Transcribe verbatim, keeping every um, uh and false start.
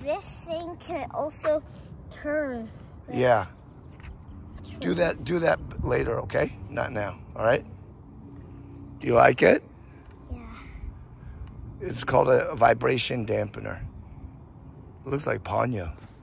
this thing can also turn. Yeah. Do that. Do that later, okay? Not now. All right. Do you like it? Yeah. It's called a vibration dampener. It looks like Ponyo.